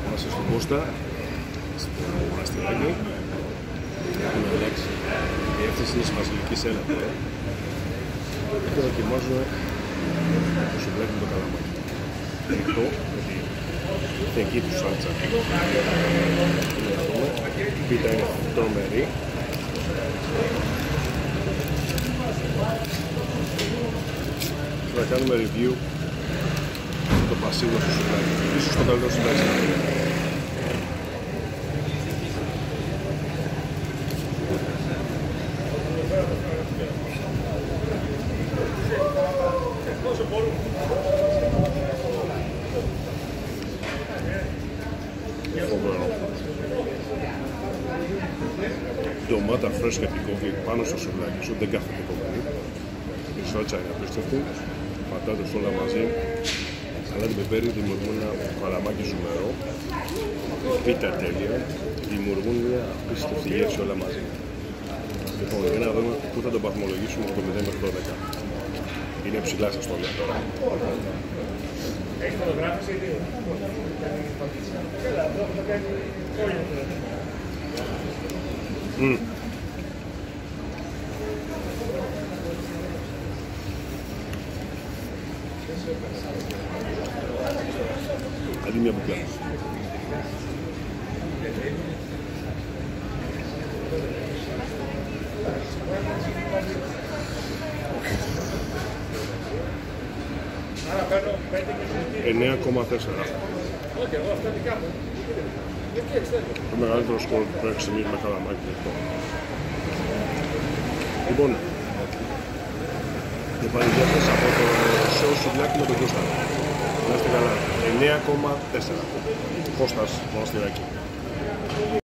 Είμαστε στον Κώστα, στο Μοναστηράκι. Έχουμε αλλάξει τη διεύθυνση της βασιλικής έλα τώρα. Και δοκιμάζουμε το σουβλάκι με το καλαμάκι. Ανοιχτό με τη θεκή του σάλτσα. Να δούμε. Η πίτα είναι τρομερή. Θα κάνουμε review το πασίγο στο σουβλάκι. Ίσως το καλύτερο σουβλάκι. Φοβερό. Ντομάτα φρέσκια και κόβει πάνω στο σουβλάκι σου, δεν κάθεται κομμένη. Η σότσα είναι απίστευτη, πατάτες όλα μαζί, αλλά την πεπέρι δημιουργούν ένα καλαμάκι ζουμερό, πίτα τέλεια, δημιουργούν μια απίστευτη γεύση όλα μαζί. Λοιπόν, για να δούμε πού θα το βαθμολογήσουμε από το 0 μέχρι το 10. Είναι ψηλά, σας το λέω τώρα. Έχεις φωτογράφηση ή δύο? Αντί μια μπουκλά. Άρα παίρνω 9,4. Όχι, εγώ αυτά δικά μου. Το μεγαλύτερο σκορ που έχει σημείς με καλαμάκι αυτό. Λοιπόν, και πάλι διάθεση από το σοου Souvlaki με τον Κώστα. Να είστε καλά. 9,4. Κώστας Μοναστηράκι.